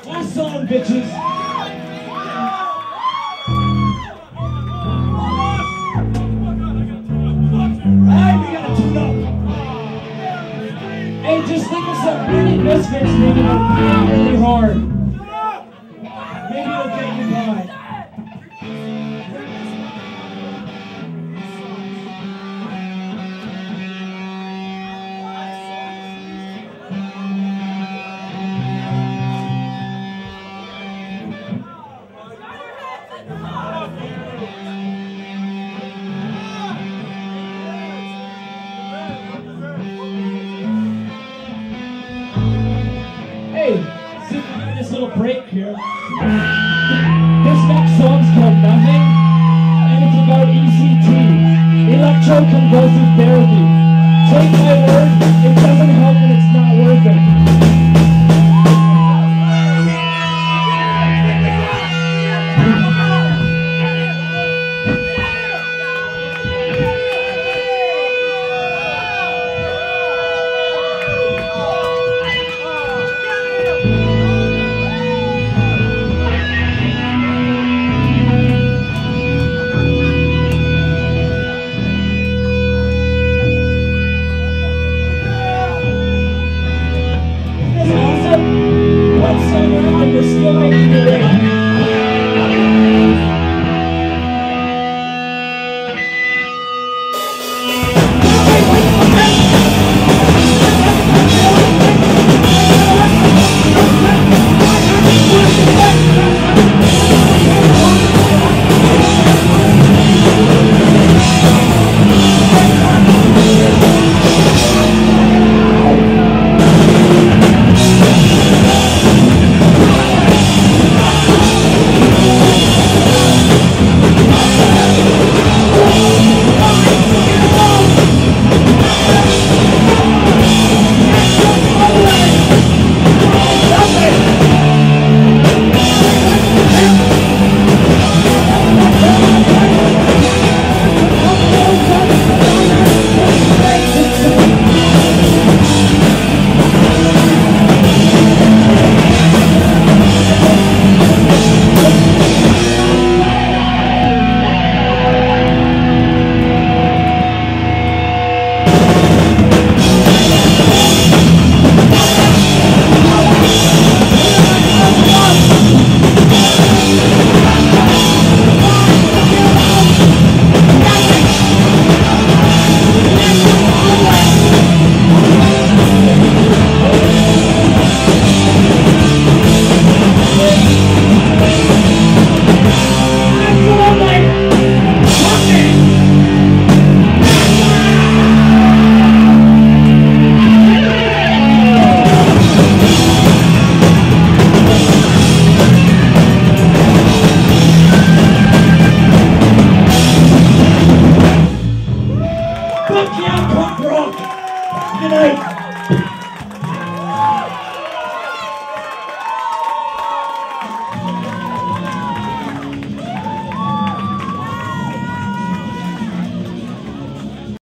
Last song, bitches. Alright, we gotta tune up. Hey, just think of some really misfits maybe that'll play really hard. Maybe it'll get you by. Hey, since we're doing this little break here, this next song's called Nothing, and it's about ECT, electroconvulsive therapy. Take my word, it doesn't help and it's not worth it.